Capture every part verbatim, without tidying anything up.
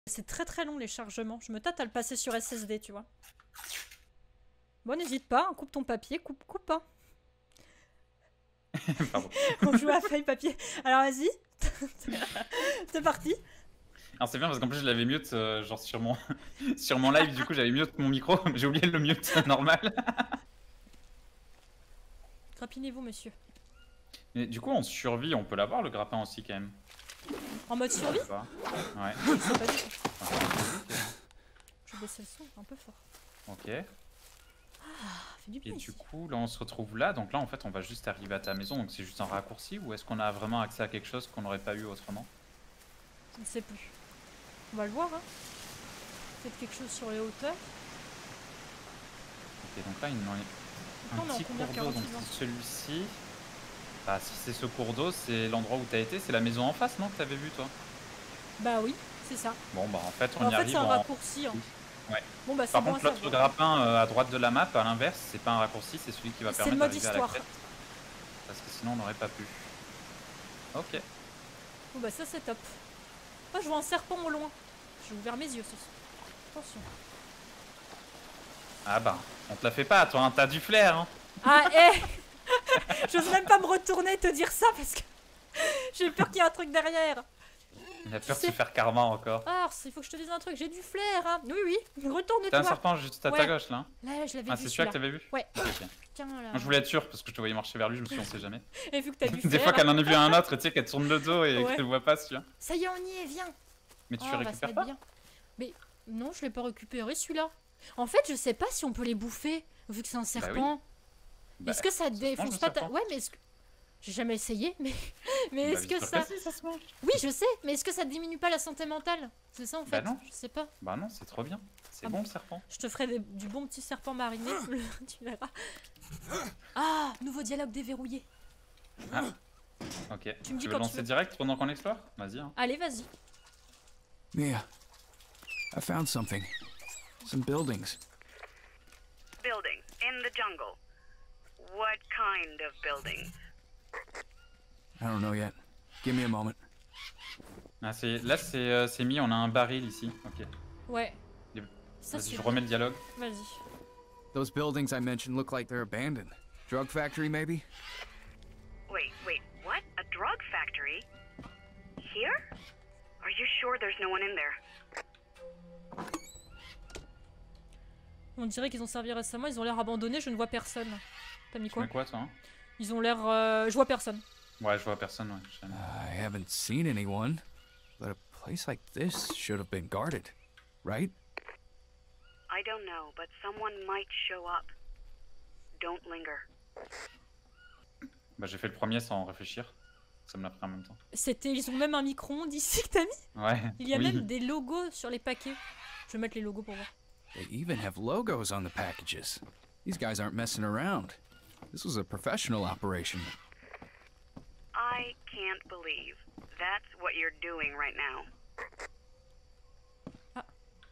C'est très très long les chargements. Je me tâte à le passer sur S S D, tu vois. Bon, n'hésite pas, hein, coupe ton papier, coupe, coupe pas. Pardon. On joue à feuille papier. Alors vas-y. C'est parti. Alors c'est bien parce qu'en plus je l'avais mute euh, genre sur mon sur mon live, du coup j'avais mute mon micro, j'ai oublié de le mute normal. Grappinez-vous, monsieur. Mais du coup on survit, on peut l'avoir le grappin aussi quand même. En mode survie? Ouais. Je sais pas du tout. Je vais baisser le son un peu fort. Ok. Ah, fait du bien Et ici. du coup là on se retrouve là, donc là en fait on va juste arriver à ta maison, donc c'est juste un raccourci ou est-ce qu'on a vraiment accès à quelque chose qu'on n'aurait pas eu autrement? Je ne sais plus. On va le voir, hein. Peut-être quelque chose sur les hauteurs. Ok, donc là il y a un Non, non, petit combien, cours d'eau, donc quarante-huit ans. c'est celui-ci. Bah si c'est ce cours d'eau, c'est l'endroit où t'as été, c'est la maison en face non que t'avais vu toi? Bah oui, c'est ça. Bon bah en fait on En y fait, arrive c'est un en... raccourci. Hein. Ouais. Bon bah c'est Par bon contre à l'autre savoir. grappin euh, à droite de la map, à l'inverse, c'est pas un raccourci, c'est celui qui va C'est le permettre mode d'arriver à la histoire. quête. Parce que sinon on n'aurait pas pu. Ok. Bon bah ça c'est top. Oh, je vois un serpent au loin. J'ai ouvert mes yeux. Attention. Ah bah, on te la fait pas, toi, hein, t'as du flair. Hein. Ah, hé hey j'ose même pas me retourner et te dire ça parce que j'ai peur qu'il y ait un truc derrière. Il a peur sais... de se faire karma encore. Ah, il faut que je te dise un truc, j'ai du flair, hein. Oui, oui, retourne-toi. T'as un serpent juste à ouais. ta gauche là. Là, je l'avais ah, vu. c'est celui-là que t'avais vu? Ouais. Okay. Tiens, là. Moi, je voulais être sûr parce que je te voyais marcher vers lui, je me suis dit, on sait jamais. Et vu que t'as du Des flair, fois qu'elle en a vu un autre, tu sais, qu'elle tourne le dos et ouais. qu'elle voit pas celui-là. Ça y est, on y est, viens. Mais tu oh, récupères pas? bien. Mais non, je l'ai pas récupéré celui-là. En fait, je sais pas si on peut les bouffer vu que c'est un serpent. Bah oui. Est-ce que ça défonce pas ta... Ouais, mais est-ce que... J'ai jamais essayé, mais, mais est-ce bah, que ça... Précis, ça se mange. Oui, je sais, mais est-ce que ça diminue pas la santé mentale? C'est ça en fait. Bah non. Je sais pas. Bah non, c'est trop bien. C'est ah bon, bon le serpent. Je te ferai des, du bon petit serpent mariné, tu verras. Ah, nouveau dialogue déverrouillé. Ah. Ok. Tu me dis tu veux quand lancer tu veux. direct pendant qu'on explore? Vas-y. Hein. Allez, vas-y. Mia, I found something. Some buildings. Buildings in the jungle. What kind of buildings? I don't know yet. Give me a moment. Ah, là, c'est euh, mis, on a un baril ici. Ok. Ouais. Vas-y, je remets le dialogue. Vas-y. Those buildings I mentioned look like they're abandoned. Drug factory, maybe? Wait, wait, what? A drug factory? Here? Are you sure there's no one in there? On dirait qu'ils ont servi récemment, ils ont l'air abandonnés, je ne vois personne. T'as mis quoi? Tu mets quoi, toi hein? Ils ont l'air... Euh... Je vois personne. Ouais, je vois personne, ouais. Uh, I haven't seen anyone, but a place like this should have been guarded, right? I don't know, but someone might show up. Don't linger. Bah j'ai fait le premier sans réfléchir. Ça me l'a pris en même temps. C'était... Ils ont même un micro-ondes ici que t'as mis? Ouais. Il y a oui. même des logos sur les paquets. Je vais mettre les logos pour voir. They even have logos on the packages. These guys aren't messing around. This was a professional operation. I can't believe that's what you're doing right now. Ah.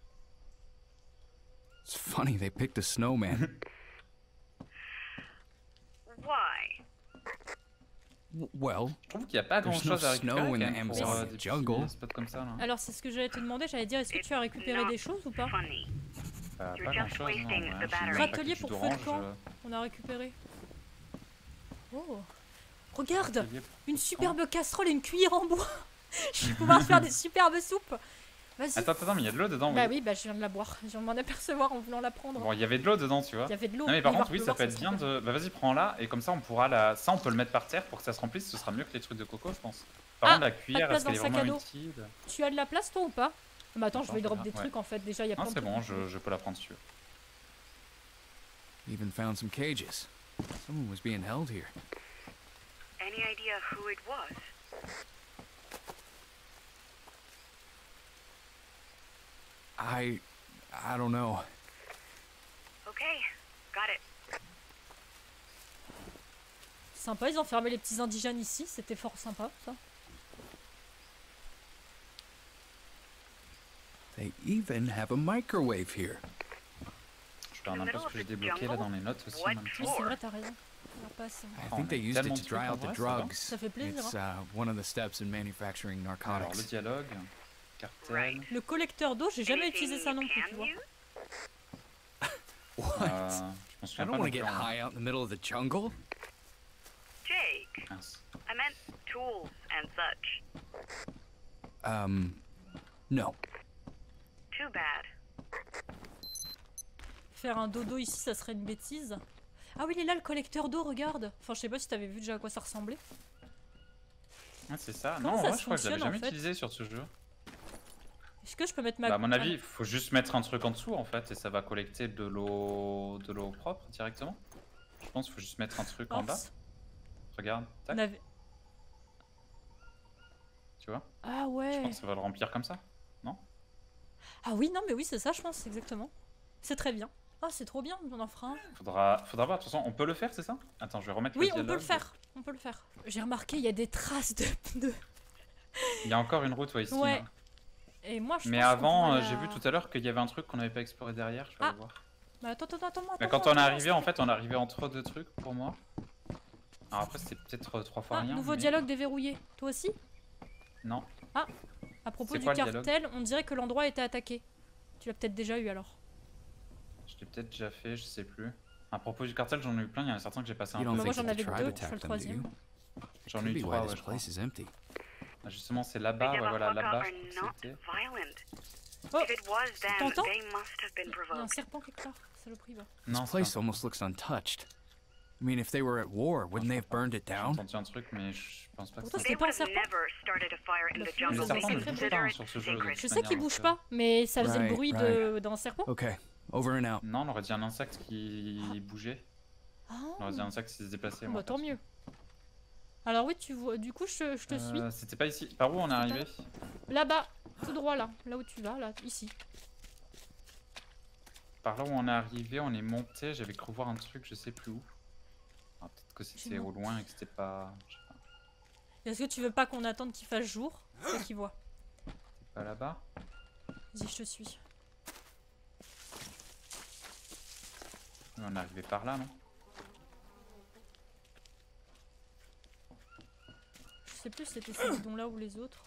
It's funny they picked a snowman. Why? Well, je trouve qu'il n'y a pas grand chose à récupérer quand même pour euh, des jungle. petits spots comme ça. Là. Alors c'est ce que j'allais te demander, j'allais dire est-ce que tu as récupéré des choses ou pas? Bah, pas grand chose. Non, Râtelier pour feu de camp, on a récupéré. Oh, regarde, une superbe casserole et une cuillère en bois. Je vais pouvoir faire des superbes soupes. Vas-y. Attends, attends, mais il y a de l'eau dedans. Bah oui. oui, bah je viens de la boire. Je viens de m'en apercevoir en voulant la prendre. Bon, il y avait de l'eau dedans, tu vois. Il y avait de l'eau. Non mais par contre, oui, ça peut être bien de. Bah vas-y, prends-la et comme ça, on pourra la. Ça, on peut le mettre par terre pour que ça se remplisse. Ce sera mieux que les trucs de coco, je pense. Par ah, contre, la cuillère, est-ce qu'elle est vraiment utile? Tu as de la place toi ou pas? Bah attends, je vais drop des ouais. trucs en fait. Déjà, il y a plein de c'est bon, je, je peux la prendre si tu veux. Even found some cages. Someone was being held here. Any idea who it was? I... I don't know. Okay, got it. Sympa, ils ont fermé les petits indigènes ici. C'était fort sympa, ça. They even have a microwave here. Je te rends un peu ce que j'ai débloqué là dans les notes aussi. Oui, c'est vrai, t'as raison. I think they used it to dry out the drugs. Ça fait plaisir. It's uh, one of the steps in manufacturing narcotics. Alors le dialogue. Cartel. Right. Le collecteur d'eau, j'ai jamais Anything utilisé ça non you plus, can tu vois. use? What? Euh, je m'en I souviens don't pas. want to non get plus, hein. high out in the middle of the jungle. Jake, Mince. I meant tools and such. Um, no. Too bad. Faire un dodo ici, ça serait une bêtise. Ah oui, il est là le collecteur d'eau, regarde. Enfin, je sais pas si t'avais vu déjà à quoi ça ressemblait. Ah, c'est ça. Comment Non, ça moi se je crois que je l'avais fonctionne, en jamais fait utilisé sur ce jeu. Est-ce que je peux mettre ma... Bah, à mon avis, il faut juste mettre un truc en dessous en fait et ça va collecter de l'eau de l'eau propre directement. Je pense qu'il faut juste mettre un truc en bas. Mince. Regarde, tac, On avait- tu vois. Ah Je ouais. pense que ça va le remplir comme ça. Ah oui, non, mais oui, c'est ça, je pense, exactement. C'est très bien. Ah, c'est trop bien, on en fera un. Faudra, faudra voir. De toute façon, on peut le faire, c'est ça? Attends, je vais remettre Oui, le on dialogue. peut le faire. On peut le faire. J'ai remarqué, il y a des traces de pneus. Il y a encore une route, ouais, ici. Ouais. là. Et moi, je Mais pense qu'on avant, pourrait euh, j'ai la- vu tout à l'heure qu'il y avait un truc qu'on n'avait pas exploré derrière. Je vais Ah. aller voir. Bah, attends, attends, attends, moi. Mais attends, quand on est attends, arrivé, en fait, on est arrivé entre deux trucs pour moi. Alors après, c'était peut-être euh, trois fois Ah, rien. nouveau mais- dialogue déverrouillé. Toi aussi? Non. À propos C'est du quoi, le dialogue cartel, on dirait que l'endroit était attaqué. Tu l'as peut-être déjà eu alors. Je l'ai peut-être déjà fait, je sais plus. À propos du cartel, j'en ai eu plein. Il y en a certains que j'ai passé un You peu. don't Bah, moi, think j'en that the avais tribe deux, je fais le attacked them, do troisième. you? J'en ai Could eu be trois, why ouais, this je crois. place is empty. Ah, justement, c'est The là-bas. Ouais, voilà, Yamaha là-bas, are je crois not que c'était. violent. Oh, If it was them, t'entends? they must have been il y a un provoked. serpent quelque part. Saloperie, va. Non, This c'est place pas- almost looks untouched. I mean, if they were at war, wouldn't they have burned it J'ai down? entendu un truc, mais je pense pas que Pourtant, c'est They c'était pas un would have serpent. never started a fire in Le the feu, Le jungle. c'est serpent They ne sacré bouge consider pas hein, it sur ce jeu. de sacred. toute Je sais manière, qu'il donc, bouge euh, pas, mais ça faisait le Right, bruit de- right. d'un serpent. Okay, over and out. Non, on aurait dit un insecte qui bougeait. Ah, On aurait dit un insecte qui se déplaçait. bah, moi, tant perso. mieux. Alors oui, tu vois, du coup, je, je te suis. Euh, C'était pas ici. Par où on est arrivé? Là-bas, tout droit là, là où tu vas, là, ici. Par là où on est arrivé, on est monté. J'avais cru voir un truc, je sais plus où. Ah, peut-être que c'était J'ai au loin et que c'était pas. Je sais pas. Est-ce que tu veux pas qu'on attende qu'il fasse jour? C'est qu'il voit. C'est pas là-bas? Vas-y, je te suis. Oui, on est arrivé par là, non? Je sais plus si c'était ces bidons-là ou les autres.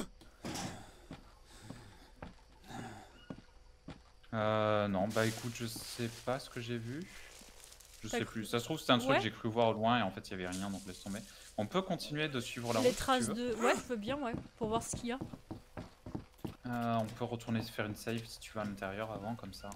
Euh, non, bah écoute, je sais pas ce que j'ai vu. Je T'as sais cru- plus. Ça se trouve, c'était un truc Ouais. que j'ai cru voir au loin et en fait, il y avait rien, donc laisse tomber. On peut continuer de suivre la Les route. si traces tu veux. de... Ouais, je veux bien, ouais, pour voir ce qu'il y a. Euh, on peut retourner faire une save si tu veux à l'intérieur avant, comme ça.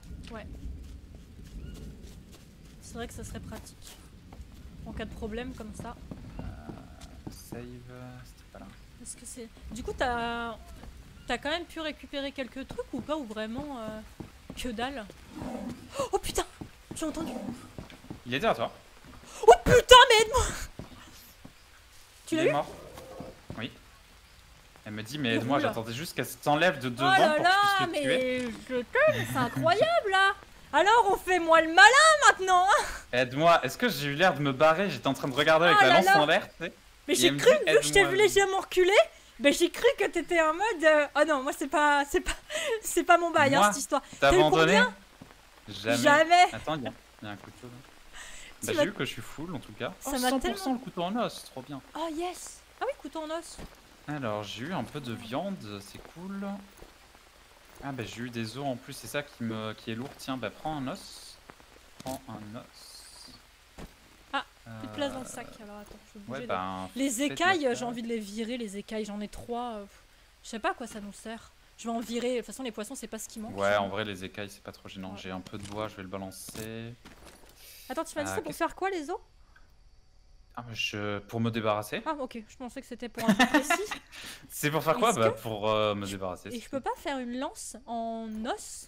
C'est vrai que ça serait pratique. En cas de problème, comme ça. Save, euh, c'était pas là. Est-ce que c'est... Du coup, t'as... T'as quand même pu récupérer quelques trucs ou pas? Ou vraiment... euh, que dalle? Oh putain! Tu as entendu? Il est derrière toi. Oh putain, mais aide-moi! Tu Il l'as est eu? mort. Oui. Elle me dit, mais Il aide-moi, roule. j'attendais juste qu'elle t'enlève de Oh devant là pour que là, je puisse le tuer. mais je t'aime, c'est incroyable là! Alors on fait moi le malin maintenant, hein? Aide-moi, est-ce que j'ai eu l'air de me barrer? J'étais en train de regarder avec Oh la là lance là. en l'air, tu sais. Mais Et j'ai elle me cru, dit, vu que je t'ai aide-moi. vu légèrement reculer, ben j'ai cru que t'étais en mode. euh, Oh non, moi c'est pas, c'est pas, c'est pas mon bail, hein, Moi cette histoire. T'as T'as eu abandonné? combien? Jamais. Jamais. Attends, il y, a- il y a un couteau là. Tu Bah, m'as- j'ai vu que je suis full en tout cas. Ça Oh, m'a cent pour cent tellement- le couteau en os, trop bien. Oh yes. Ah oui, couteau en os. Alors, j'ai eu un peu de viande, c'est cool. Ah bah j'ai eu des os en plus, c'est ça qui, me, qui est lourd. Tiens, bah prends un os. Prends un os. Ah, Plus de place dans le Euh, sac. Alors attends, je vais bouger. Ouais, là. bah. Les faites écailles, la j'ai envie de les virer. Les écailles, j'en ai trois. euh, pff, Je sais pas à quoi ça nous sert. Je vais en virer. De toute façon, les poissons, c'est pas ce qui manque. Ouais, en vrai, les écailles, c'est pas trop gênant. Ouais. J'ai un peu de bois, je vais le balancer. Attends, tu m'as dit Ah, c'est pour qu'est-ce- faire quoi les os? Ah, bah, je... Pour me débarrasser. Ah ok, je pensais que c'était pour un truc précis. C'est pour faire quoi? Est-ce Bah que- pour euh, me débarrasser. Et c'est je peux tout. pas faire une lance en os?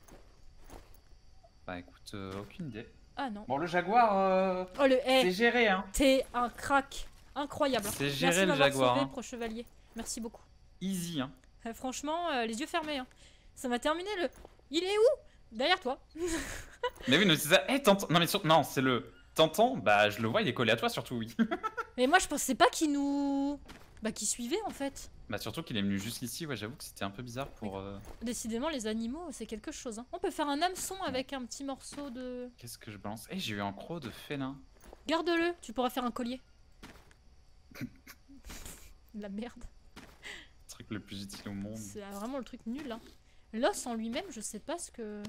Bah écoute, euh, aucune idée. Ah non. Bon, le jaguar, euh, Oh le c'est hey, géré, hein. t'es un crack. Incroyable. C'est Merci géré de le m'avoir jaguar. sauvé, hein. pro chevalier. Merci beaucoup. Easy, hein. Euh, franchement, euh, les yeux fermés. Hein. Ça m'a terminé le... Il est où? Derrière toi. Mais oui, mais c'est ça. Eh, t'entends? Non, mais sur- non, c'est le. T'entends? Bah, je le vois, il est collé à toi, surtout, oui. Mais moi je pensais pas qu'il nous... Bah qu'il suivait en fait. Bah, surtout qu'il est venu jusqu'ici, ouais, j'avoue que c'était un peu bizarre pour. euh, Décidément les animaux c'est quelque chose. Hein. On peut faire un hameçon avec un petit morceau de... Qu'est-ce que je balance? Eh, j'ai eu un croc de félin. Garde-le, tu pourras faire un collier. De la merde. Un truc le plus utile au monde. C'est vraiment le truc nul. Hein. L'os en lui-même, je sais pas ce que...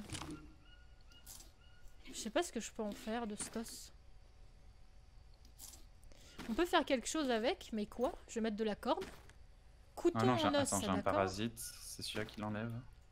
Je sais pas ce que je peux en faire de cet os. On peut faire quelque chose avec, mais quoi? Je vais mettre de la corde. Couteau Ah non, j'ai en os, attends, j'ai un d'accord. parasite, c'est celui-là qui l'enlève.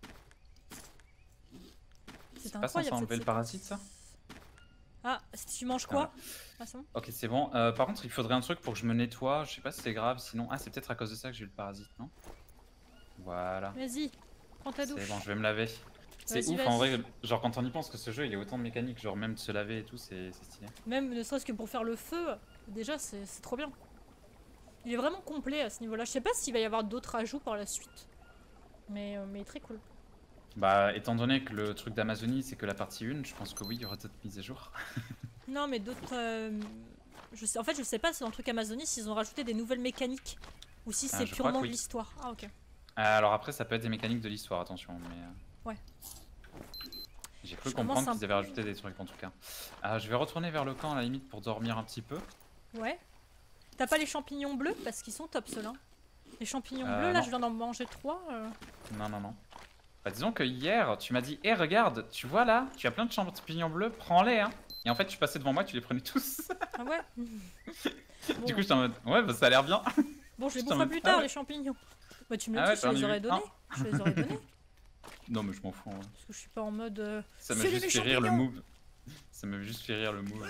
C'est pas censé incroyable. enlever cette le parasite, ça? Ah, si tu manges quoi? Ah, c'est bon. Ok, c'est bon. Euh, par contre, il faudrait un truc pour que je me nettoie. Je sais pas si c'est grave, sinon... Ah, c'est peut-être à cause de ça que j'ai eu le parasite, non? Voilà. Vas-y, prends ta douche. C'est bon, je vais me laver. C'est Vas-y, ouf, en vas-y. vrai, genre quand on y pense que ce jeu, il est autant de mécanique, genre même de se laver et tout, c'est c'est stylé. Même ne serait-ce que pour faire le feu, déjà c'est c'est trop bien. Il est vraiment complet à ce niveau-là. Je sais pas s'il va y avoir d'autres ajouts par la suite. Mais, euh, mais très cool. Bah, étant donné que le truc d'Amazonie, c'est que la partie un, je pense que oui, il y aura d'autres mises à jour. Non, mais d'autres... euh, je sais, en fait, je sais pas si dans le truc Amazonie, s'ils ont rajouté des nouvelles mécaniques. Ou si Ah, c'est je crois purement que de oui. l'histoire. Ah, ok. Alors après, ça peut être des mécaniques de l'histoire, attention, mais... euh, Ouais. J'ai cru Je commence comprendre un qu'ils avaient peu- rajouté des trucs en tout cas. Euh, je vais retourner vers le camp à la limite pour dormir un petit peu. Ouais. T'as pas les champignons bleus? Parce qu'ils sont top ceux-là. Les champignons Euh, bleus, là, non. je viens d'en manger trois. euh. Non, non, non. Bah, disons que hier, tu m'as dit, hé, regarde, tu vois là, tu as plein de champignons bleus, prends-les, hein. Et en fait, tu passais devant moi, tu les prenais tous. Ah ouais. Bon. Du coup, j'étais en mode, ouais, bah ça a l'air bien. Bon, je les Putain, boufferai mais- plus ah tard, ouais. les champignons. Bah, tu me Ah le ouais, dis, je t'en les as aurais eu donnés. Je les aurais donnés. Non, mais je m'en fous. en vrai. Parce que je suis pas en mode. euh, Ça m'a C'est juste les fait rire le champignons. move. Ça m'a juste fait rire le move.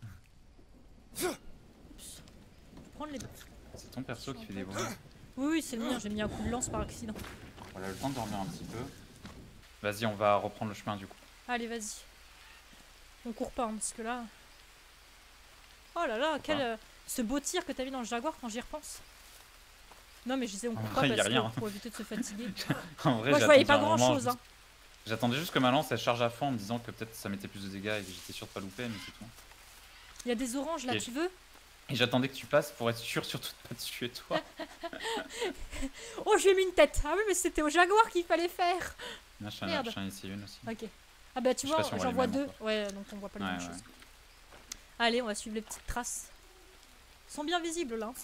Prendre les. C'est ton perso qui fait des bruits. Oui, oui, c'est le mien, j'ai mis un coup de lance par accident. On a le temps de dormir un petit peu. Vas-y, on va reprendre le chemin du coup. Allez, vas-y. On court pas, hein, parce que là. Oh là là, quel. euh, ce beau tir que t'as mis dans le Jaguar quand j'y repense. Non, mais je disais, on En court vrai, pas y a parce rien. que pour éviter de se fatiguer. En vrai, Moi, je voyais j'attendais pas un grand moment, chose. juste- Hein. J'attendais juste que ma lance elle charge à fond en me disant que peut-être ça mettait plus de dégâts et que j'étais sûr de pas louper, mais c'est tout. Il y a des oranges là, Et- tu veux? Et j'attendais que tu passes pour être sûr surtout de pas te tuer toi. Oh, j'ai mis une tête. Ah oui, mais c'était au Jaguar qu'il fallait faire. Là, je Merde. suis ici une aussi. Ok. Ah bah, tu Je sais vois, pas si on voit j'en les vois mêmes deux. encore. Ouais, donc on voit pas les Ouais, mêmes ouais. choses. Allez, on va suivre les petites traces. Elles sont bien visibles là.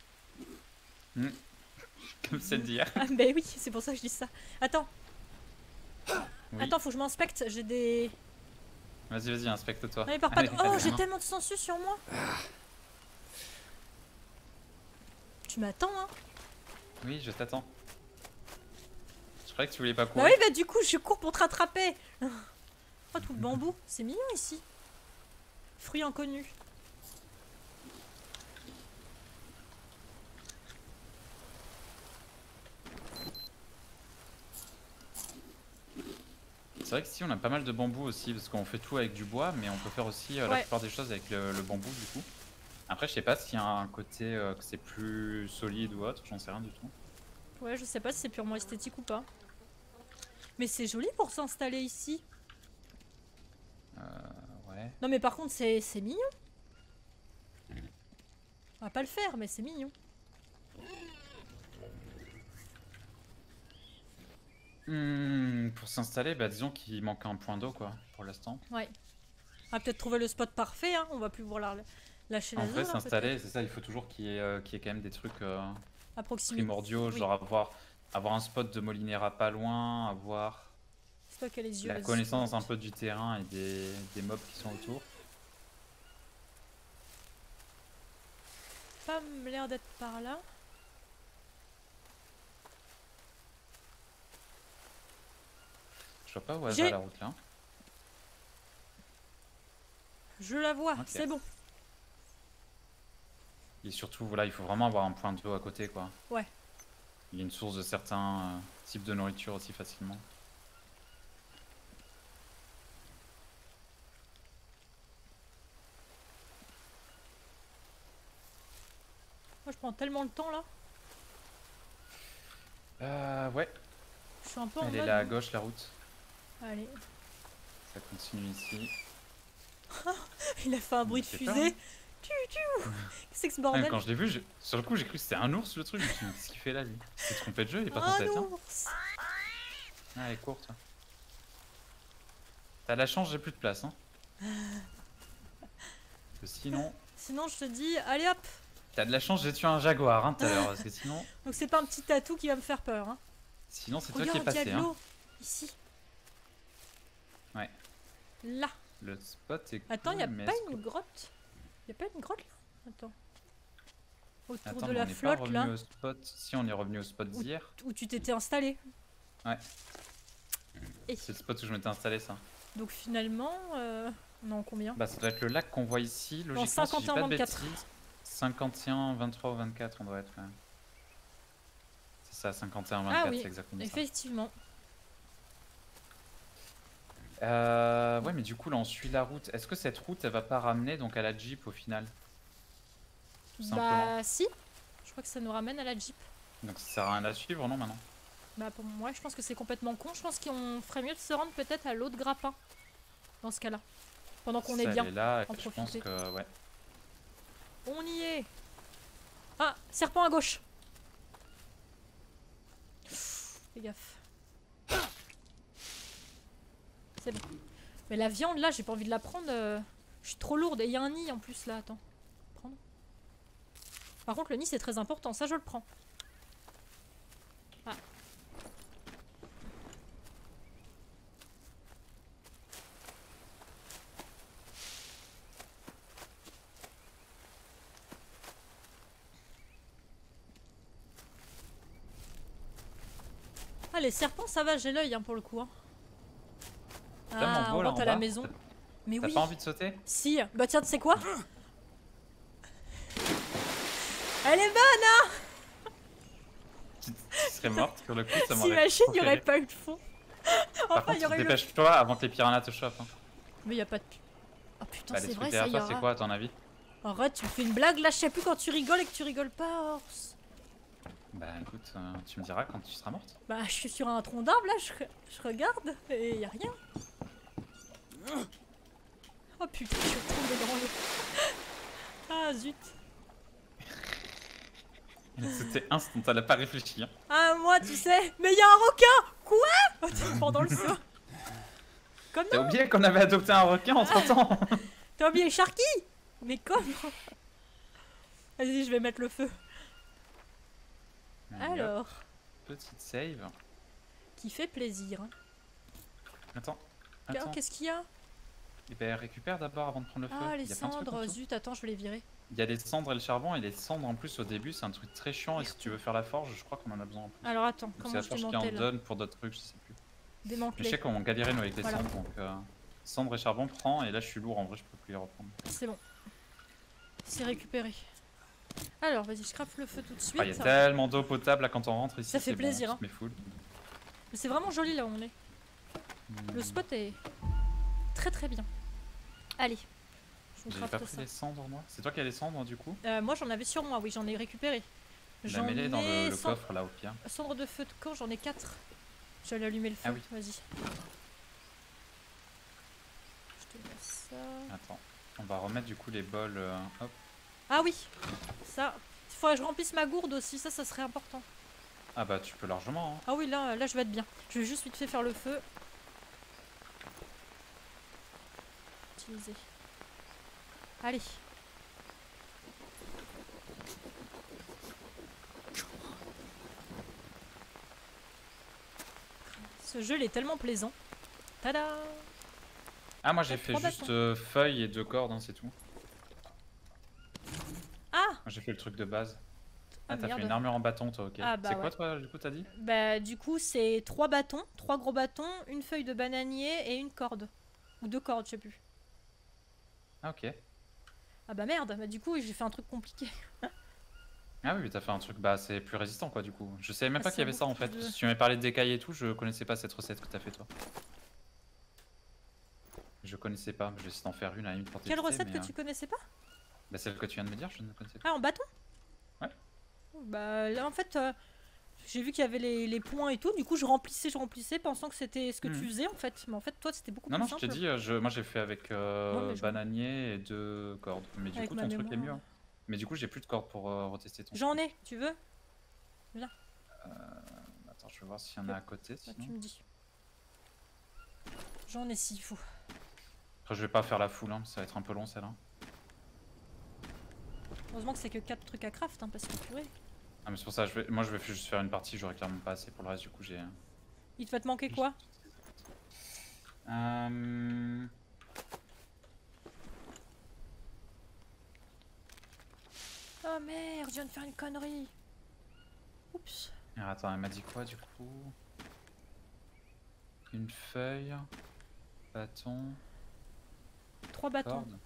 Comme celle d'hier. Ah bah oui, c'est pour ça que je dis ça. Attends, Oui. attends, faut que je m'inspecte. J'ai des. Vas-y, vas-y, inspecte-toi. Non, mais par pas Allez, de- Oh, allez, j'ai hein. tellement de sensu sur moi. Tu m'attends, hein? Oui, je t'attends. Je croyais que tu voulais pas Bah courir. oui, bah du coup, je cours pour te rattraper. Oh, tout le bambou. C'est mignon ici. Fruits inconnus. C'est vrai que si on a pas mal de bambou aussi, parce qu'on fait tout avec du bois, mais on peut faire aussi euh, la Ouais. plupart des choses avec le, le bambou du coup. Après, je sais pas s'il y a un côté euh, que c'est plus solide ou autre, j'en sais rien du tout. Ouais, je sais pas si c'est purement esthétique ou pas. Mais c'est joli pour s'installer ici. Euh, ouais. Non, mais par contre, c'est c'est mignon. On va pas le faire, mais c'est mignon. Hmm, pour s'installer, bah disons qu'il manque un point d'eau quoi, pour l'instant. Ouais. On va peut-être trouver le spot parfait, hein. On va plus pouvoir la- lâcher En la vrai, zone, hein, s'installer, c'est ça, il faut toujours qu'il y, ait, euh, qu'il y ait quand même des trucs euh, peut-être. À proximité. primordiaux, Oui. genre avoir, avoir un spot de Molinera pas loin, avoir C'est toi qui as les yeux. la vas-y. connaissance un peu du terrain et des, des mobs qui sont autour. Pas l'air d'être par là. Je vois pas où elle J'ai- va la route là. Je la vois, Ok. c'est bon. Et surtout, voilà, il faut vraiment avoir un point d'eau à côté quoi. Ouais. Il y a une source de certains euh, types de nourriture aussi facilement. Moi, je prends tellement le temps là. Euh, ouais, Je suis un peu en elle est mode. là à gauche la route. Allez. Ça continue ici. Il a fait un bruit de Ça fait peur, fusée. hein. Tu, tu. Qu'est-ce que c'est que ce Ouais, bordel? quand je l'ai vu, j'ai- sur le coup, j'ai cru que c'était un ours le truc. Je me suis dit, qu'est-ce qu'il fait là lui? Il s'est trompé de jeu, il est pas Ah censé être là. non. Ah, elle est courte. T'as la chance, j'ai plus de place. Hein. Parce que sinon, Sinon, je te dis, allez hop. T'as de la chance, j'ai tué un jaguar hein, tout à l'heure, parce que sinon... Donc c'est pas un petit tatou qui va me faire peur. Hein. Sinon c'est toi qui es Regarde, il y a passé. de l'eau. Hein. Ici. Ouais. Là. Le spot est Attends, cool, il y a mais pas est-ce une que- grotte? Il y a pas une grotte là? Attends. Autour Attends, de mais la on n'est pas flotte revenu là, au spot. Si, on est revenu au spot Où- d'hier. où tu t'étais installé. Ouais. Et C'est le spot où je m'étais installé, ça. donc finalement, euh... non combien? Bah, ça doit être le lac qu'on voit ici. Logiquement, si cinquante j'ai et un, pas de vingt-quatre. bêtises. cinquante et un, vingt-trois ou vingt-quatre, on doit être. Ouais. C'est ça, cinquante et un, vingt-quatre, Ah oui, c'est exactement ça. effectivement. Euh, ouais, mais du coup, là, on suit la route. Est-ce que cette route, elle va pas ramener donc à la Jeep au final? Tout simplement. Bah si, je crois que ça nous ramène à la Jeep. Donc ça sert à rien à suivre, non, maintenant? Bah pour moi, je pense que c'est complètement con. Je pense qu'on ferait mieux de se rendre peut-être à l'autre grappin. Dans ce cas-là. Pendant qu'on est Ça, bien. elle est là, et en je pense profiter. que, ouais. On y est. Ah, serpent à gauche. Fais gaffe. C'est bon. Mais la viande là, j'ai pas envie de la prendre. euh, Je suis trop lourde. Et il y a un nid en plus là, attends. Prendre. Par contre, le nid c'est très important. Ça, je le prends. Ah. Ah, les serpents, ça va, j'ai l'œil hein, pour le coup. Hein. Tellement Ah, beau, on là, rentre en à la bas. maison. Mais T'as oui. pas envie de sauter? Si. Bah tiens, tu sais quoi? Elle est bonne, hein. Tu, tu serais morte sur le coup, ça m'aurait T'imagines, il n'y trop aurait fait pas eu de fond. Par Enfin, il y contre, aurait eu le... dépêche-toi avant que les piranhas te chopent. Hein. Mais il n'y a pas de... Oh putain, Bah, les c'est trucs vrai, ça derrière y toi, aura. c'est quoi à ton avis? Arrête, tu me fais une blague là, je sais plus quand tu rigoles et que tu rigoles pas, Horse. Bah écoute, euh, tu me diras quand tu seras morte. Bah, je suis sur un tronc d'arbre là, je, je regarde et y a rien. Oh putain, je suis tombée dans l'eau. Ah zut. C'était instant, elle a pas réfléchi. Hein. Ah, moi, tu sais. Mais il y a un requin. Quoi? Pendant le saut. Comme T'as non. oublié qu'on avait adopté un requin entre temps? T'as oublié Sharky? Mais comment? Vas-y, je vais mettre le feu. Alors, Petite save. qui fait plaisir. hein. Attends. Tiens, Attends. qu'est-ce qu'il y a? Et ben récupère d'abord avant de prendre le feu. Ah, les Il y a plein de trucs en cendres. dessous. Zut, attends, je vais les virer. Il y a les cendres et le charbon, et les cendres en plus au début, c'est un truc très chiant. Et si tu veux faire la forge, je crois qu'on en a besoin en plus. Alors, attends, Ou c'est comment la je forge qui en démantèle? donne pour d'autres trucs, je sais plus. Mais je Démanteler. sais qu'on galérait nous avec les Voilà. cendres, donc euh, cendres et charbon prend, et là je suis lourd en vrai, je peux plus les reprendre. C'est bon. C'est récupéré. Alors, vas-y, je crafe le feu tout de suite. Ah, il y a tellement d'eau potable là quand on rentre ici. Ça fait c'est plaisir, Bon, hein. on se met full. Mais c'est vraiment joli là où on est. Le spot est très très bien. Allez, je vous J'ai pas crafte pris ça. les cendres moi. C'est toi qui as les cendres du coup? Euh, moi j'en avais sur moi, oui, j'en ai récupéré. La J'en mêlée dans le, ai le cent- coffre là au pire. Cendre de feu de camp, j'en ai quatre. J'allais allumer le feu, Ah oui. vas-y. Je te mets ça. Attends, on va remettre du coup les bols. euh, hop. Ah oui, ça. Il faudrait que je remplisse ma gourde aussi, ça, ça serait important. Ah bah tu peux largement. Hein. Ah oui, là, là je vais être bien. Je vais juste vite fait faire le feu. Utiliser. Allez. Ce jeu, il est tellement plaisant. Tada! Ah moi j'ai T'as fait trois juste bâtons. euh, feuilles et deux cordes, hein, c'est tout. Ah! Moi, j'ai fait le truc de base. Ah, Ah t'as merde. fait une armure en bâton toi, ok. Ah, bah c'est quoi ouais. toi du coup t'as dit? Bah, du coup, c'est trois bâtons, trois gros bâtons, une feuille de bananier et une corde. Ou deux cordes, je sais plus. Ah ok. Ah bah merde, bah du coup, j'ai fait un truc compliqué. Ah oui mais t'as fait un truc, bah c'est plus résistant quoi du coup. Je savais même Ah, pas qu'il y c'est avait ça en beaucoup fait. plus de- Si tu m'avais parlé de d'écailles et tout, je connaissais pas cette recette que t'as fait toi. Je connaissais pas, je vais essayer d'en faire une à une pour Quelle tester, recette mais, que euh, tu connaissais pas? Bah celle que tu viens de me dire, je ne connaissais pas. Ah, en bâton? Ouais. Bah là, en fait, euh, j'ai vu qu'il y avait les, les points et tout, du coup, je remplissais, je remplissais, pensant que c'était ce que Mhm. tu faisais en fait. Mais en fait, toi, c'était beaucoup Non plus non, je simple. t'ai dit, euh, je... moi j'ai fait avec euh, Ouais, mais je- bananier et deux cordes. Mais du Avec coup ma ton truc est mémoire. mieux. hein. Mais du coup j'ai plus de cordes pour euh, retester ton. J'en ai, tu veux? Attends, je vais voir s'il y en a à côté. Bah, Sinon. tu me dis. J'en ai s'il faut. Après je vais pas faire la foule, hein, ça va être un peu long celle-là. Heureusement que c'est que quatre trucs à craft, hein, parce que purée. Ah mais c'est pour ça, je vais... moi je vais juste faire une partie, j'aurais clairement pas assez pour le reste, du coup j'ai... Il va te manquer quoi? Euh... Oh merde, je viens de faire une connerie. Oups. Alors, attends, elle m'a dit quoi du coup? Une feuille, bâton, Trois bâtons. corde.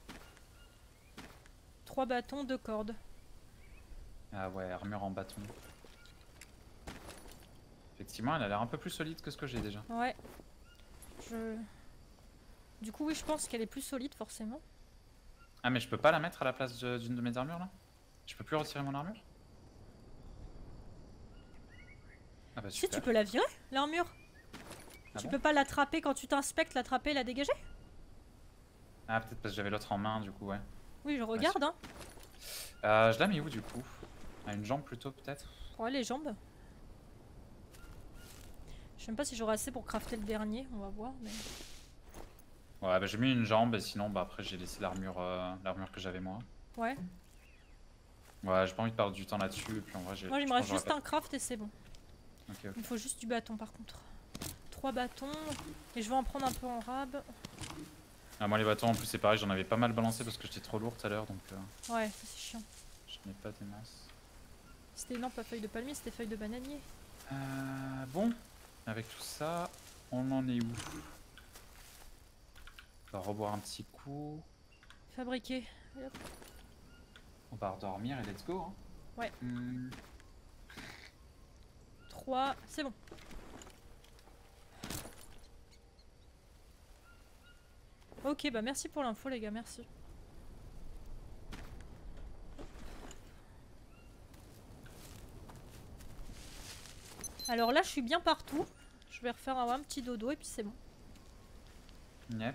Trois bâtons, deux cordes. Ah ouais, armure en bâton. Effectivement, elle a l'air un peu plus solide que ce que j'ai déjà. Ouais. Je... Du coup, oui, je pense qu'elle est plus solide, forcément. Ah mais je peux pas la mettre à la place de- d'une de mes armures là? Je peux plus retirer mon armure? Ah bah Si, super. tu peux la virer, l'armure. Ah Tu bon peux pas l'attraper quand tu t'inspectes, l'attraper et la dégager? Ah peut-être parce que j'avais l'autre en main du coup, ouais. Oui, je regarde, hein. Euh, je la mets où du coup? À une jambe plutôt peut-être? Ouais, les jambes. Je sais même pas si j'aurai assez pour crafter le dernier, on va voir. Mais... Ouais bah j'ai mis une jambe et sinon bah après j'ai laissé l'armure euh, l'armure que j'avais moi. Ouais. Ouais j'ai pas envie de perdre du temps là-dessus et puis en vrai j'ai... Moi, il je me pense reste que j'aurais juste un craft et c'est bon. pas- Ok ok. Il me faut juste du bâton par contre. Trois bâtons. Et je vais en prendre un peu en rab. Ah moi les bâtons en plus c'est pareil, j'en avais pas mal balancé parce que j'étais trop lourd tout à l'heure donc euh, Ouais, ça c'est chiant. je n'ai pas des masses. C'était non, pas feuille de palmier, c'était feuille de bananier. Euh, bon, avec tout ça, on en est où? On va reboire un petit coup. Fabriqué. Et hop. On va redormir et let's go. Hein. Ouais. Hmm. Trois, c'est bon. Ok, bah merci pour l'info les gars, merci. Alors là, je suis bien partout. Je vais refaire un, un petit dodo et puis c'est bon. Yep.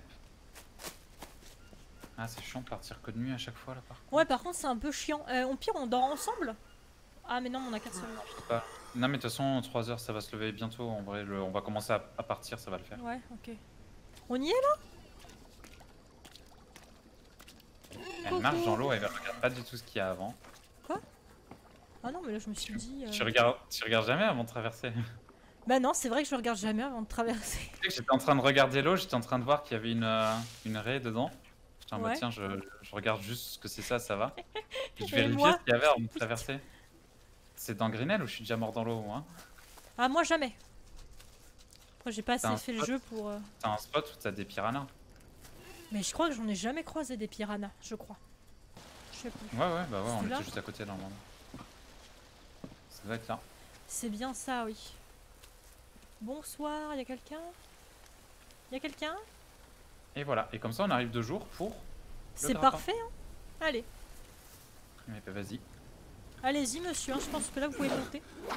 Ah c'est chiant de partir que de nuit à chaque fois là par contre. Ouais, par contre, c'est un peu chiant. Euh, on pire, on dort ensemble? Ah, mais non, on a quatre secondes. Je sais pas. Non mais de toute façon trois heures ça va se lever bientôt. En vrai le- on va commencer à, à partir, ça va le faire. Ouais, ok. On y est là? Elle marche dans l'eau, elle regarde pas du tout ce qu'il y a avant. Ah non, mais là, je me suis dit... euh, Tu regardes, tu regardes jamais avant de traverser. Bah non, c'est vrai que je regarde jamais avant de traverser. Tu sais que j'étais en train de regarder l'eau, j'étais en train de voir qu'il y avait une, euh, une raie dedans. J'étais en mode Ouais. tiens, je, je regarde juste ce que c'est ça, ça va. Et je Et vérifiais moi ce qu'il y avait avant de traverser. C'est dans Grinel ou je suis déjà mort dans l'eau moi? Ah, moi, jamais. Après, j'ai pas assez T'as un fait le spot jeu pour... euh, T'as un spot où t'as des piranhas? Mais je crois que j'en ai jamais croisé des piranhas, je crois. Je sais plus. Ouais, ouais, bah ouais, on C'est là était juste à côté normalement. Ça doit être là. C'est bien ça, oui. Bonsoir, y a quelqu'un? Y a quelqu'un? Et voilà, et comme ça on arrive de jour pour. C'est grappin. parfait, hein. Allez, Mais bah vas-y. allez-y, monsieur, hein, je pense que là, vous pouvez monter.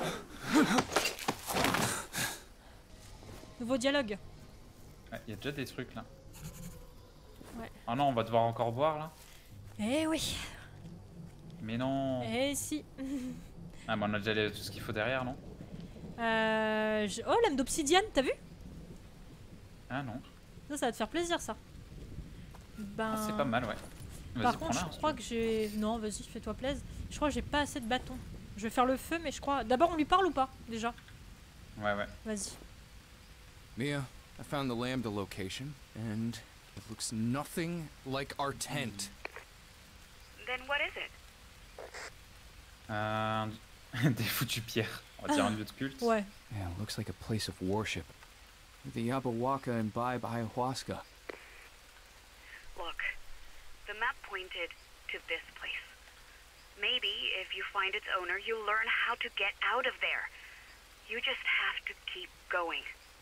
Nouveau dialogue. Ouais, y a déjà des trucs là. Ouais. Ah non, on va devoir encore boire là. Eh oui, Mais non. eh si. Ah, mais on a déjà les- tout ce qu'il faut derrière, non? Euh, je- Oh, lame d'obsidienne, t'as vu? Ah non. Ça, ça va te faire plaisir, ça. Ben... Ah, c'est pas mal, ouais. Vas-y, Par contre, prends-la, je hein, crois si que j'ai... Non, vas-y, fais-toi plaisir. Je crois que j'ai pas assez de bâtons. Je vais faire le feu, mais je crois... D'abord, on lui parle ou pas, déjà? tu veux. Ouais, ouais. Vas-y. Mia, I found the lambda location, and it looks nothing like our tent. Then what is it? Euh, des foutues pierres. On va dire un lieu de culte. Ouais. Yeah, it looks like a place of worship. The Yabawaka imbibe ayahuasca. Look, the map pointed to this place. Maybe if you find its owner, you'll learn how to get out of there. You just have to keep going.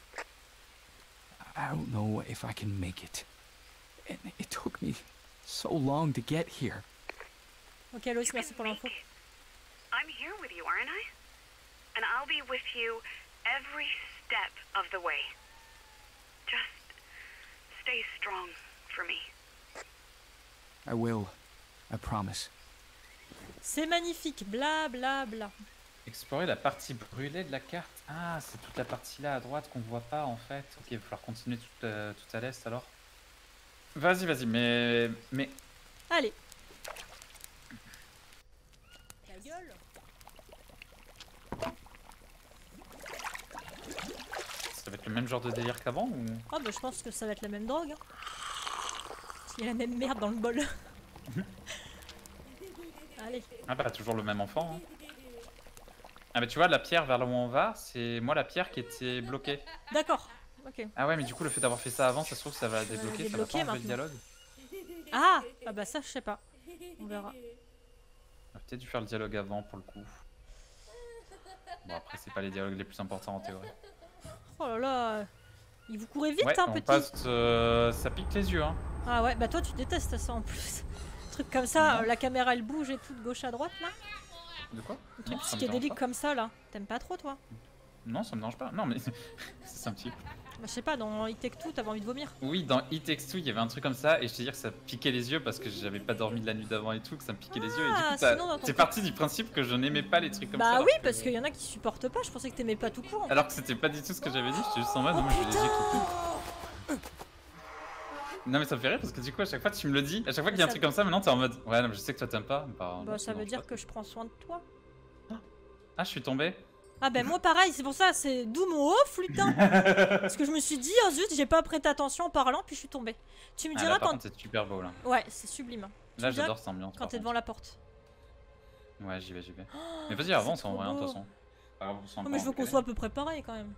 I don't know if I can make it. And it took me so long to get here. Ok, Loïs, You merci can pour make l'info. it. I'm here with you, aren't I? And I'll be with you every step of the way. Just stay strong for me. I will. I promise. C'est magnifique, bla bla bla. Explorer la partie brûlée de la carte. Ah, c'est toute la partie là à droite qu'on voit pas en fait. Ok, il va falloir continuer tout, euh, tout à l'est alors. Vas-y, vas-y, mais. Mais. Allez. gueule. Ça va être le même genre de délire qu'avant ou... Oh bah je pense que ça va être la même drogue. Hein. Il y a la même merde dans le bol. Allez. Ah bah toujours le même enfant. Hein. Ah bah tu vois la pierre vers là où on va, c'est moi la pierre qui était bloquée. D'accord. Ok. Ah ouais mais du coup le fait d'avoir fait ça avant, ça se trouve ça va va débloquer, la ça va débloquer pas enlever le maintenant. dialogue. Ah ah bah ça je sais pas. On verra. On a peut-être dû faire le dialogue avant pour le coup. Bon après c'est pas les dialogues les plus importants en théorie. Oh là là. Il vous courait vite Ouais, hein on petit. passe, euh, ça pique les yeux hein. Ah ouais bah toi tu détestes ça en plus. Truc comme ça, Non. la caméra elle bouge et tout de gauche à droite là. De quoi? Un truc Non, ça me dérange psychédélique pas. comme ça là. T'aimes pas trop toi? Non ça me dérange pas. Non mais c'est un petit... Bah je sais pas, dans It Take Two t'avais envie de vomir. Oui dans It Takes Two il y avait un truc comme ça et je te dire que ça piquait les yeux parce que j'avais pas dormi de la nuit d'avant et tout, que ça me piquait les yeux et du Ah, coup ça- sinon, dans ton c'est cas- parti du principe que je n'aimais pas les trucs comme ça. Bah alors oui que- parce qu'il y en a qui supportent pas, je pensais que t'aimais pas tout court. Alors que c'était pas du tout ce que j'avais dit, j'étais juste en mode Oh moi j'ai les yeux qui piquent. putain. Non mais ça me fait rire parce que du coup à chaque fois tu me le dis, à chaque fois qu'il y a un Ça truc veut- comme ça maintenant t'es en mode ouais non mais je sais que toi t'aimes pas. Bah, Bah non, ça me veut dérange dire pas. que je prends soin de toi. Ah je suis tombé. Ah ben moi pareil, c'est pour ça, c'est d'où mon off lutin. Parce que je me suis dit, oh zut, j'ai pas prêté attention en parlant, puis je suis tombée. Tu me Ah, diras là, par quand... contre c'est super beau là. Ouais, c'est sublime. Tu Là me diras j'adore cette ambiance. quand par t'es contre. devant la porte. Ouais j'y vais j'y vais. Oh, Mais vas-y c'est avance en trop vrai hein, de beau. toute façon. Pas grave, on s'en Oh, va mais en je veux qu'on décalé. soit à peu près pareil quand même.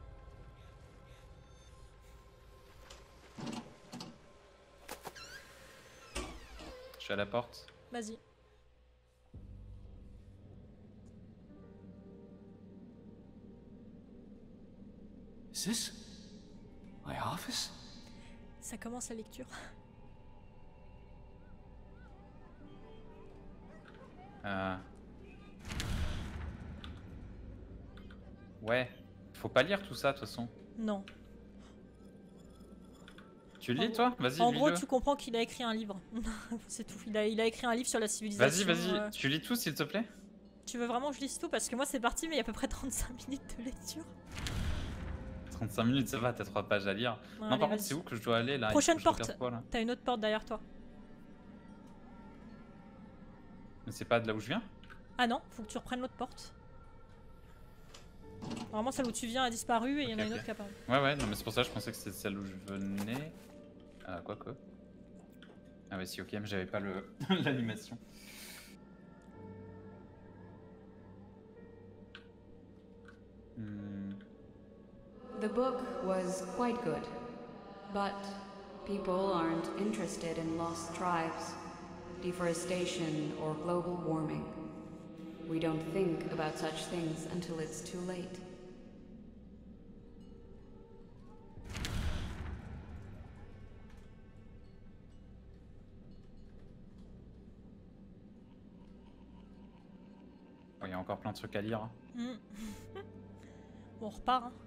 Je suis à la porte. Vas-y. Is this my office? Ça commence la lecture. Euh... Ouais, faut pas lire tout ça de toute façon. Non. Tu En lis toi? Vas-y En gros, lis-le. tu comprends qu'il a écrit un livre. C'est tout. Il a, il a écrit un livre sur la Vas-y, civilisation. vas-y, euh. tu lis tout s'il te plaît? Tu veux vraiment que je lise tout? Parce que moi c'est parti, mais il y a à peu près trente-cinq minutes de lecture. trente-cinq minutes, ça va, t'as trois pages à lire. Ouais, non, allez, par contre, vas-y. c'est où que je dois aller là? Il faut Prochaine que je porte. regarde quoi, là T'as une autre porte derrière toi. Mais c'est pas de là où je viens? Ah non, faut que tu reprennes l'autre porte. Normalement, celle où tu viens a disparu et il y en a Ok, une ok. autre qui apparaît. Ouais, ouais, non, mais c'est pour ça que je pensais que c'était celle où je venais. Ah, quoi que. Ah, ouais, si, ok, mais j'avais pas le l'animation. Hmm. The book was quite good, but people aren't interested in lost tribes, deforestation, or global warming. We don't think about such things until it's too late. Oh, il y a encore plein de trucs à lire. hein. Mm. Bon, on repart. Hein.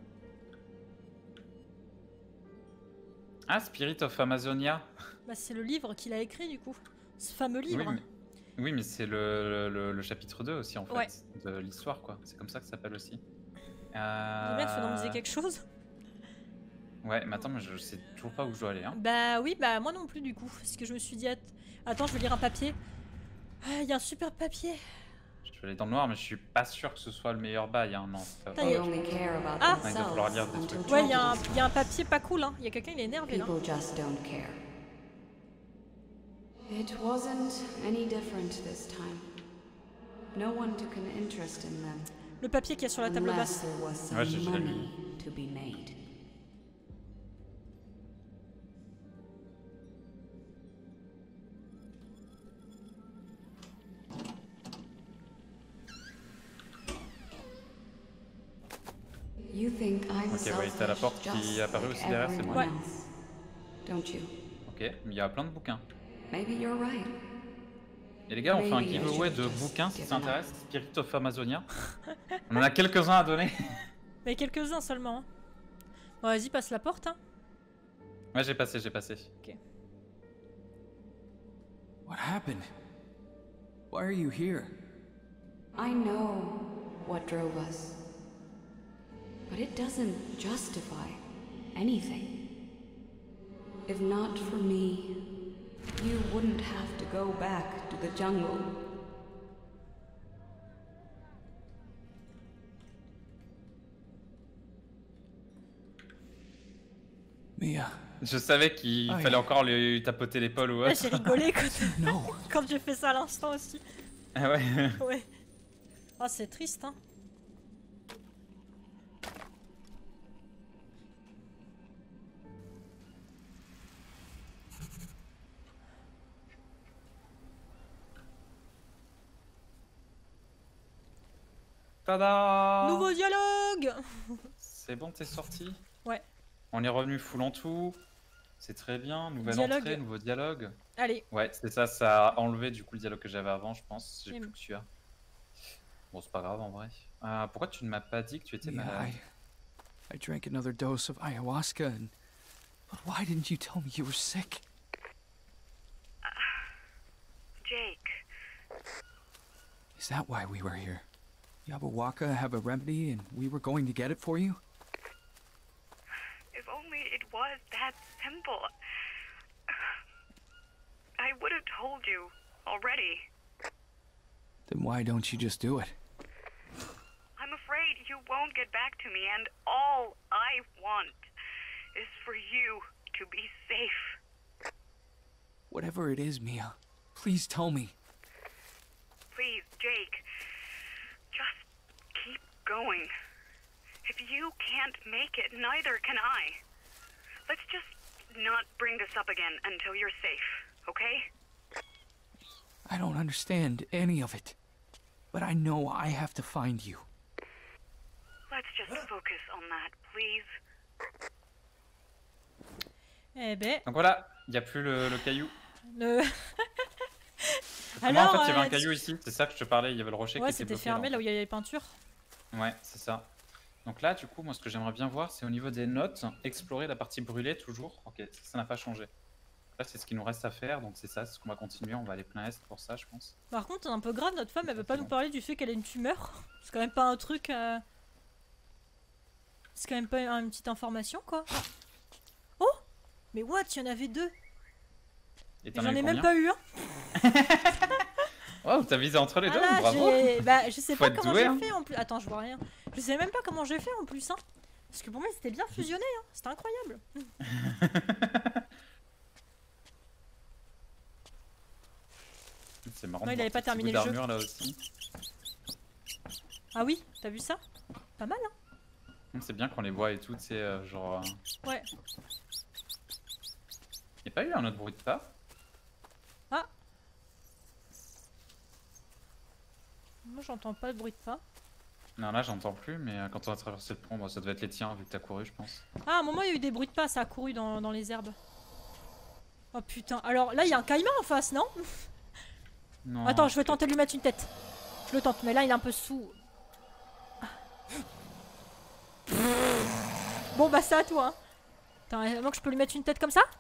Ah, Spirit of Amazonia. Bah, c'est le livre qu'il a écrit du coup. Ce fameux livre. Oui, mais, oui, mais c'est le, le, le chapitre deux aussi en fait, Ouais. de l'histoire quoi. C'est comme ça que ça s'appelle aussi. Le Euh... mec faut nous dire quelque chose. Ouais, mais attends, mais je sais toujours pas où je dois aller. Hein. Bah oui, bah moi non plus du coup. Parce que je me suis dit, att- attends, je vais lire un papier. Ah, il y a un super papier. Je vais aller dans le noir, mais je suis pas sûr que ce soit le meilleur bail. Hein. Non, c'est pas Putain, vrai. y a- They only care about Ah. Ouais, il va falloir lire themselves des until trucs. Ouais, il y, a un- tragedy il y a un papier pas cool. Hein. Il y a quelqu'un, il est énervé là. People just don't care. It wasn't any different this time. No one took an interest in them, Le papier qui est sur la table unless basse. there was some Ouais, j'ai- j'ai lu. money to be made. You think I'm Ok, ouais, t'as la selfish porte qui just est apparue like aussi derrière, c'est everyone moi. Ouais. else, don't you? Ok, mais il y a plein de bouquins. Maybe you're right. Et les gars, on fait un Maybe I giveaway should've de just bouquins si ça given up. intéresse. Spirit of Amazonia. On en a quelques-uns à donner. Mais quelques-uns seulement. Hein. Bon, vas-y, passe la porte. Hein. Ouais, j'ai passé, j'ai passé. What happened? Why are you here? I know what drove us. But it doesn't justify anything. If not for me, you wouldn't have to go back to the jungle. Mia. Je savais qu'il Ah, fallait yeah. encore lui tapoter l'épaule ou Là, autre. j'ai rigolé quand, No. quand j'ai fait ça à l'instant aussi. Ah ouais. Ouais. Ah, c'est triste, hein. Tada. Nouveau dialogue. C'est bon, t'es sorti? Ouais. On est revenu full en tout. C'est très bien. Nouvelle Dialogue. entrée, nouveau dialogue. Allez. Ouais, c'est ça, ça a enlevé du coup le dialogue que j'avais avant, je pense. J'ai Et- plus que celui-là. Bon, c'est pas grave en vrai. Euh, pourquoi tu ne m'as pas dit que tu étais Yeah, malade? I, I drank another dose of ayahuasca and... But why didn't you tell me you were sick? Jake, Is that why we were here? Yabawaka have a remedy and we were going to get it for you? if only it was that simple. I would have told you already. Then why don't you just do it? I'm afraid you won't get back to me, and all I want is for you to be safe. Whatever it is, Mia, please tell me. Please, Jake, just keep going. If you can't make it, neither can I. Let's just not bring this up again until you're safe, okay? I don't understand any of it. But I know I have to find you. Let's just focus on that, please. Eh ben. Donc voilà, il n'y a plus le, le caillou. Ne... Moi, en fait, il y avait euh, un caillou ici, c'est ça que je te parlais, il y avait le rocher Ouais, qui était c'était bloqué. fermé là, là où il y avait les peintures. Ouais, c'est ça. Donc là, du coup, moi, ce que j'aimerais bien voir, c'est au niveau des notes, explorer la partie brûlée toujours. Ok, ça, ça n'a pas changé. Là, c'est ce qu'il nous reste à faire, donc c'est ça, c'est ce qu'on va continuer. On va aller plein est pour ça, je pense. Par contre, c'est un peu grave, notre femme, elle veut pas nous Exactement. parler du fait qu'elle a une tumeur. C'est quand même pas un truc. euh, C'est quand même pas une petite information, quoi. Oh! Mais what? Il y en avait deux. Et Et t'en j'en as eu ai même combien? pas eu un. Oh, t'as visé entre les Ah deux, là, bravo. j'ai- bah, je sais Faut pas être comment doué, j'ai hein. fait en plus. Attends, je vois rien. Je sais même pas comment j'ai fait en plus, hein. Parce que pour moi, c'était bien fusionné, hein. C'était incroyable. C'est marrant. Non, de il voir avait pas ce petit terminé bout le jeu. d'armure, là aussi. Ah oui, t'as vu ça? Pas mal, hein. Hum, C'est bien qu'on les voit et tout, c'est euh, genre. euh, Ouais. Y'a pas eu un autre bruit de pas? Ah. Moi, j'entends pas de bruit de pas. Non, là j'entends plus, mais euh, quand on a traversé le pont, bah, ça devait être les tiens vu que t'as couru, je pense. Ah, à un moment, il y a eu des bruits de pas, ça a couru dans, dans les herbes. Oh putain, alors là, il y a un caïman en face, non? Non. Attends, je vais tenter de lui mettre une tête. Je le tente, mais là, il est un peu sous. Bon, bah, c'est à toi. Hein. Attends, vraiment que je peux lui mettre une tête comme ça?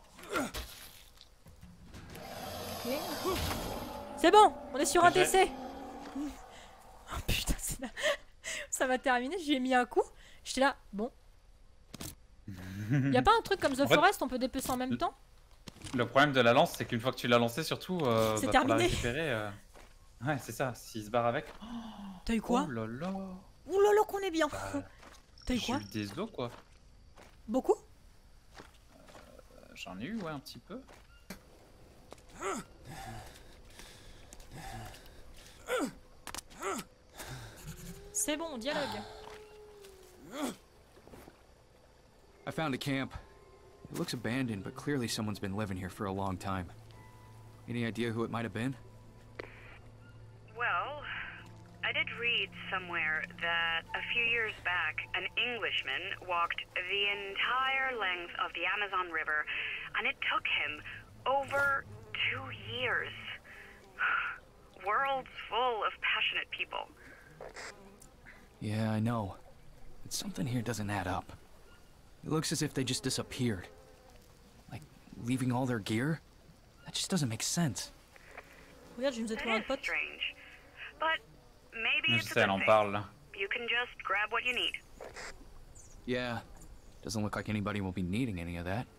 Ok. C'est bon, on est sur un Ok. T C. Oh putain, c'est là. Ça va terminer, j'y ai mis un coup. J'étais là, bon. Y'a pas un truc comme The En fait- Forest, on peut dépecer en même temps? Le problème de la lance, c'est qu'une fois que tu l'as lancé, surtout, euh, C'est bah, pour la terminé. récupérer. euh, Ouais, c'est ça, s'il se barre avec. T'as eu quoi? Oh là là. Ouh là là qu'on est bien. Bah, T'as eu J'ai quoi? eu des os, quoi. Beaucoup? Euh, J'en ai eu, ouais, un petit peu. C'est bon, dialogue. I found a camp. It looks abandoned, but clearly someone's been living here for a long time. Any idea who it might have been? Well, I did read somewhere that a few years back, an Englishman walked the entire length of the Amazon River, and it took him over two years. Worlds full of passionate people. Yeah, I know. But something here doesn't add up. It looks as if they just disappeared. Like, leaving all their gear? That just doesnait make sense. Regarde, je vais me That trouver un is pote. strange. But maybe Je it's a sais, elle good en thing. parle, là. You can just grab what you need. Yeah. Doesn't look like anybody will be needing any of that.